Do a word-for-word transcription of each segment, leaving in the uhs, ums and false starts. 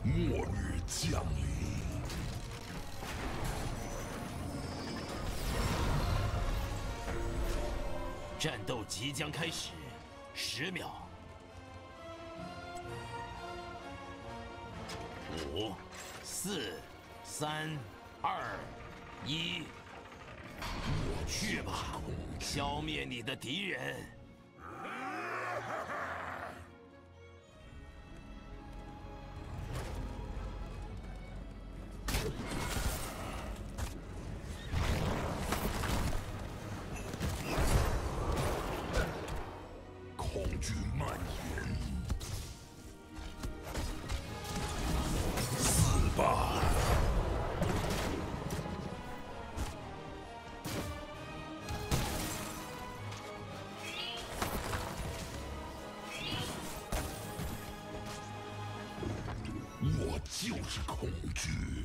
末日降临。 战斗即将开始，十秒。五、四、三、二、一，去吧，消灭你的敌人！ 恐惧蔓延，死吧！我就是恐惧。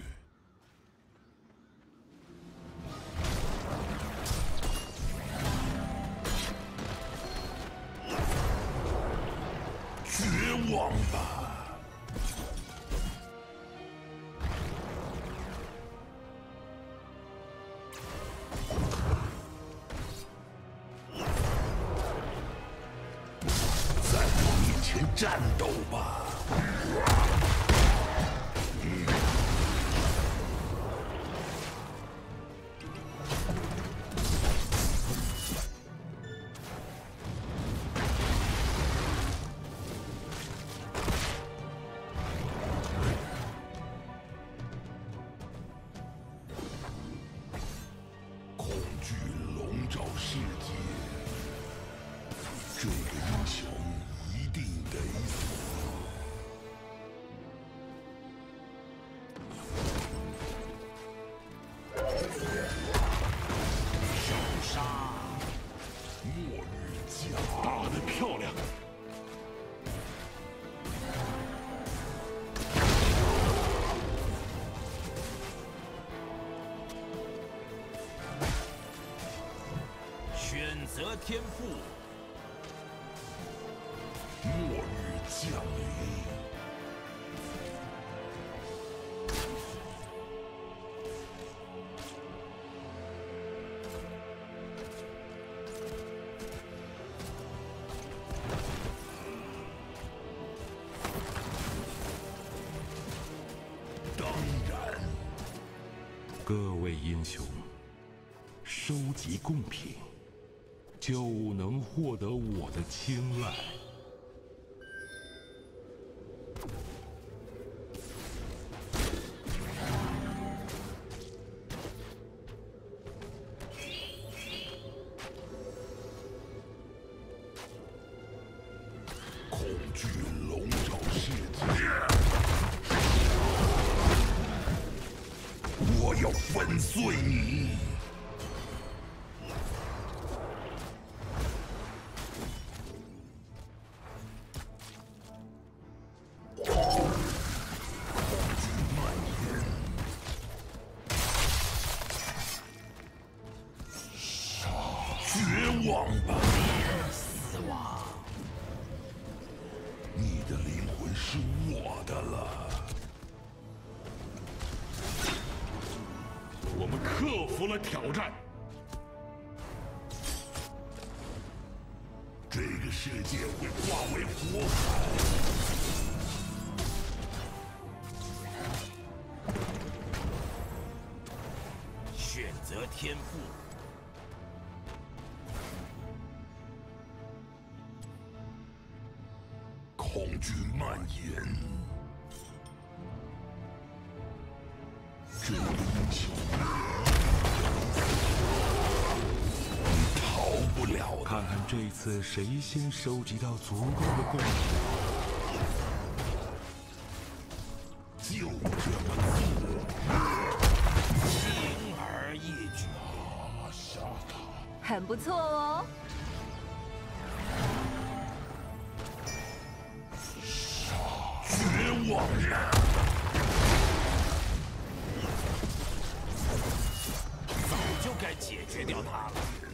绝望吧！在我面前战斗吧！恐惧笼罩世界，这个英雄一定得死。 手杀！ 末日降， 打得漂亮！ 选择天赋。 末日降临，当然， 各位英雄，收集贡品，就能获得我的青睐。 恐惧笼罩世界，我要粉碎你！恐惧蔓延，绝望吧！ 死亡。 你的灵魂是我的了。 我们克服了挑战。 这个世界会化为火海。 选择天赋。 恐惧蔓延，这个英雄，你逃不了的。 看看这次谁先收集到足够的贡品。 就这么做， 轻而易举。 拿下他！ 很不错哦。 绝望呀！ 早就该解决掉他了。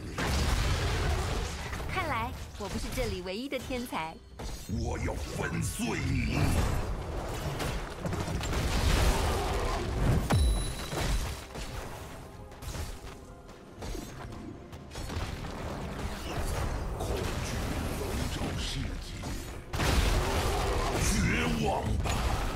看来我不是这里唯一的天才。 我要粉碎你！ 恐惧笼罩世界，绝望吧！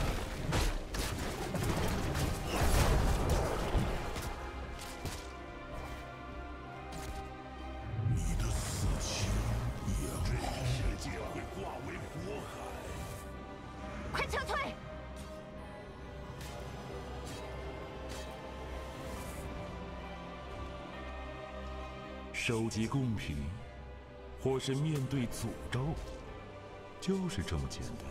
你的死期也好，世界会化为火海。 快撤退！ 收集贡品，或是面对诅咒，就是这么简单。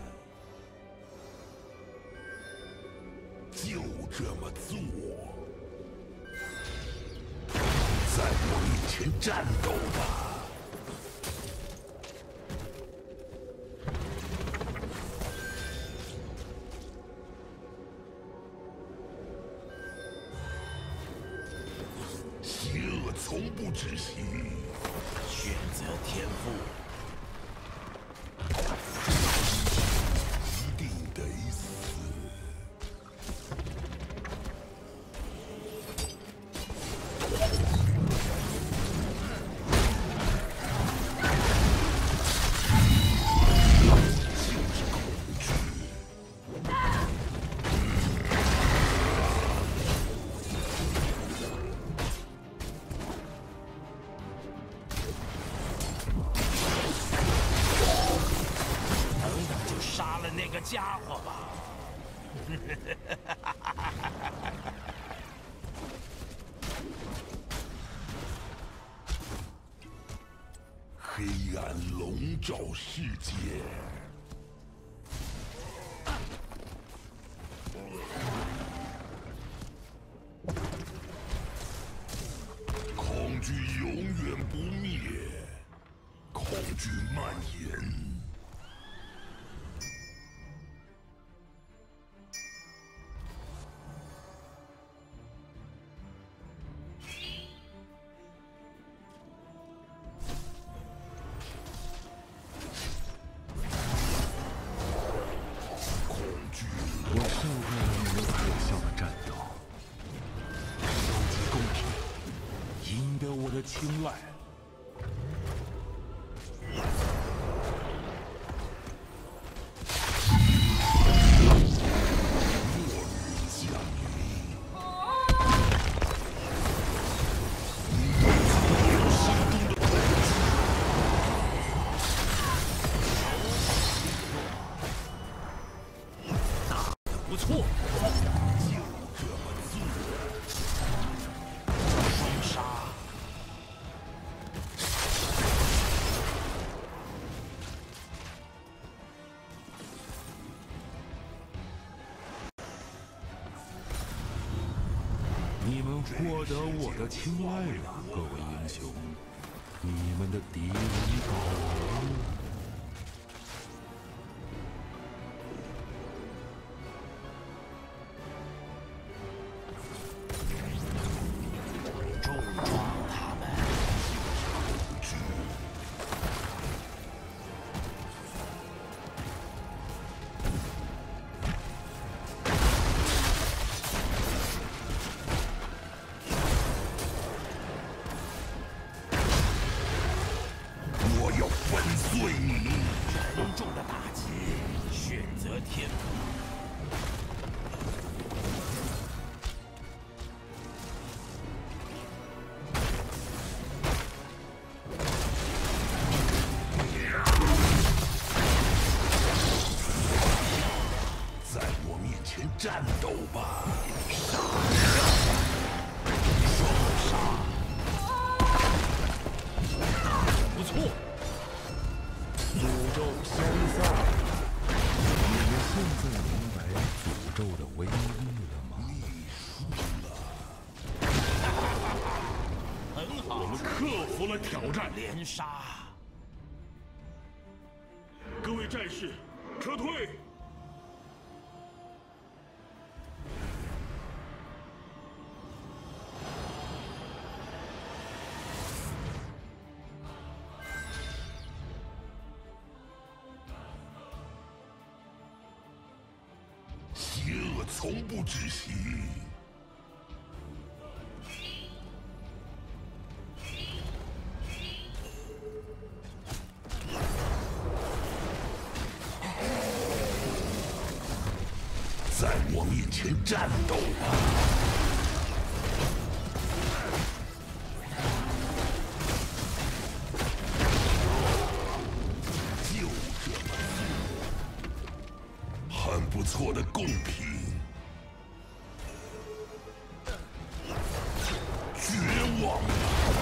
就这么做，在我面前战斗吧！邪恶从不止息， 选择天赋。 一定得死。 杀了那个家伙吧！ 黑暗笼罩世界，恐惧永远不灭，恐惧蔓延。 我受够了你们可笑的战斗，收集贡品，赢得我的青睐。 不错， 就这么做， 双杀。 你们获得我的青睐了，各位英雄。你们的敌人倒了。 重创他们。 我要粉碎你！ 沉重的打击，选择天赋。 在我面前战斗吧！ 不错， 诅咒消散。你们现在明白诅咒的威力了吗？ 很好。 我们克服了挑战， 连杀。 各位战士，撤退！ 邪从不止息。在我面前战斗吧！就这么，很不错的贡品。绝望吧！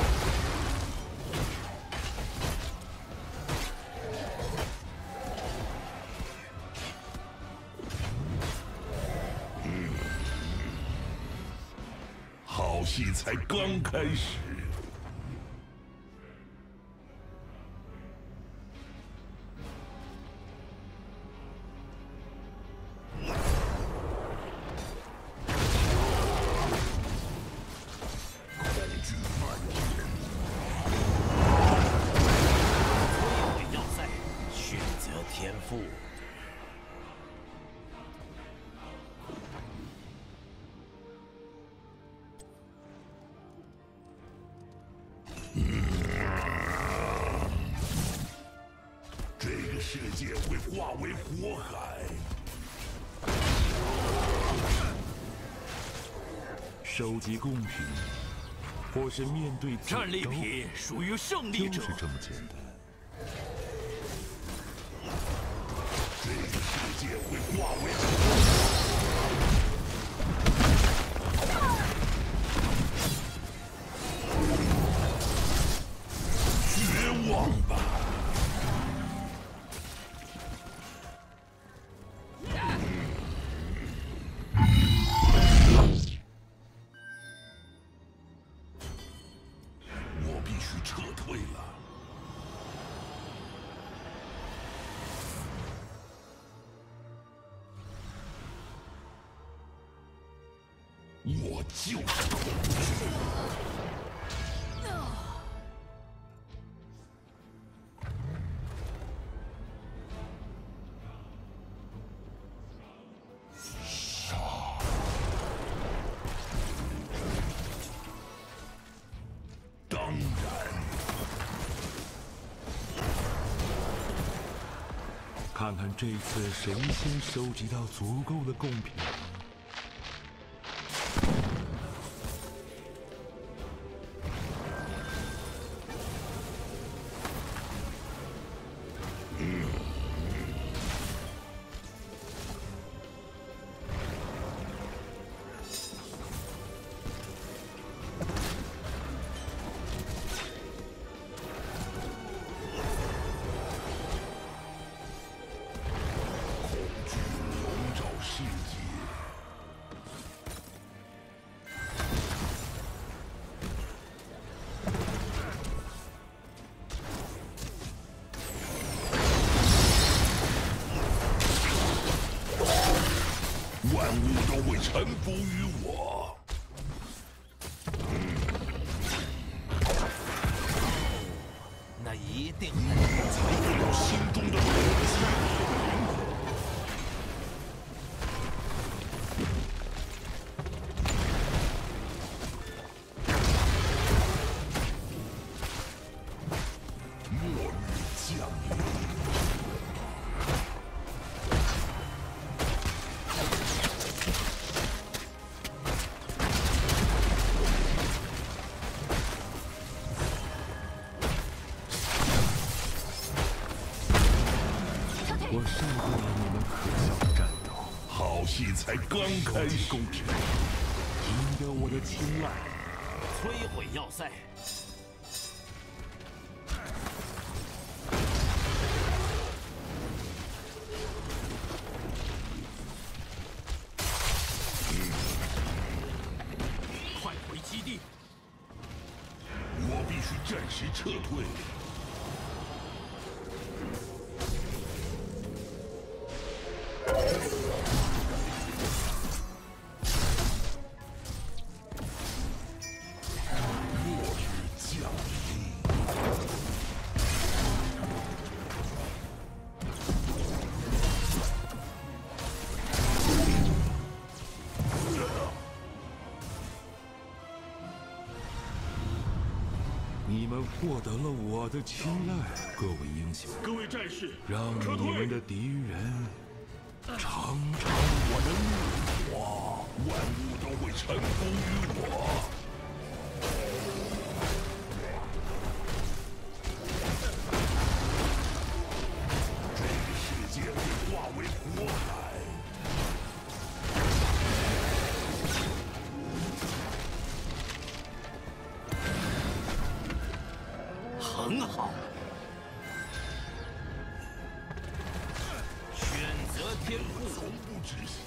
好戏才刚开始。恐惧蔓延。 摧毁要塞，选择天赋。 这个世界会化为火海。 收集贡品，或是面对战利品属于胜利者， 就是这么简单。 这个世界会化为火海。绝望吧！ 我必须撤退了。我就是恐惧。杀！当然。 看看这次谁先收集到足够的贡品。 世界，万物都会臣服于我。 那一定才会有心中的勇气。 我受不了你们可笑的战斗， 好戏才刚开始。 公平，赢得我的青睐。 摧毁要塞。快回基地！ 我必须暂时撤退。 们获得了我的青睐，各位英雄， 各位战士， 让撤退！ 你们的敌人尝尝我的怒火， 万物都会臣服于我。这个世界会化为火海。 很好，选择天赋， 从不止息。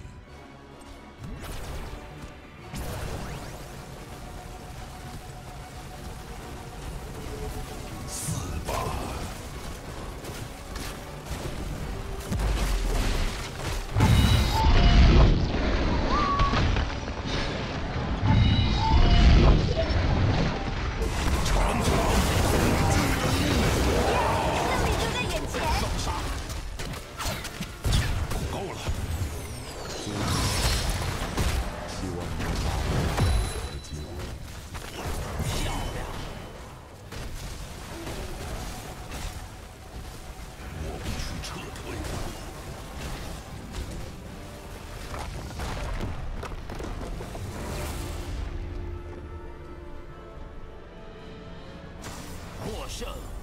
死吧！尝尝。 够了！希望能把握的机会。 漂亮！ 我必须撤退。 获胜。